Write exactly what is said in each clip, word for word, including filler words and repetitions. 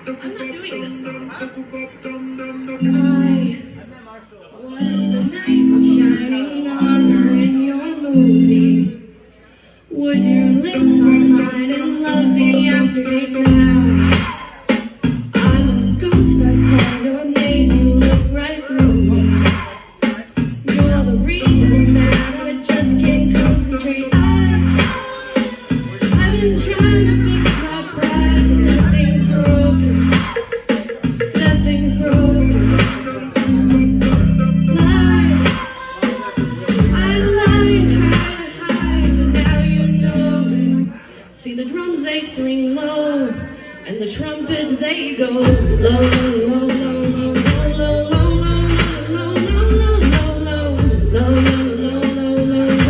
And the trumpets, they go low, low, low, low, low, low, low, low, low, low,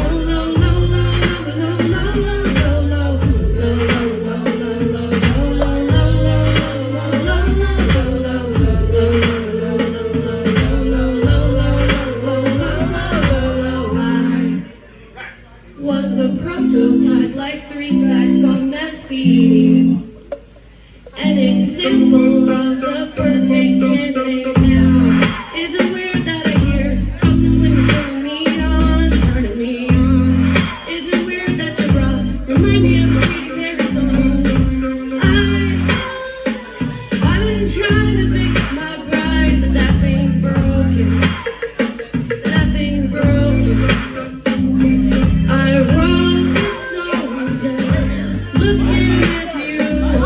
was the prototype like three stacks on that C D. An example of the perfect candidate now. Is it weird that I hear trumpets when you turn me on, turning me on? Is it weird that your breath remind me of a Katy Perry song? I, I've been trying to fix my pride, but that thing's broken. That thing's broken. I wrote this song just looking at you.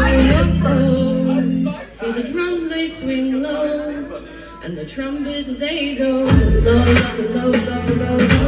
See the drums, they swing low, and the trumpets, they go low, low, low, low, low.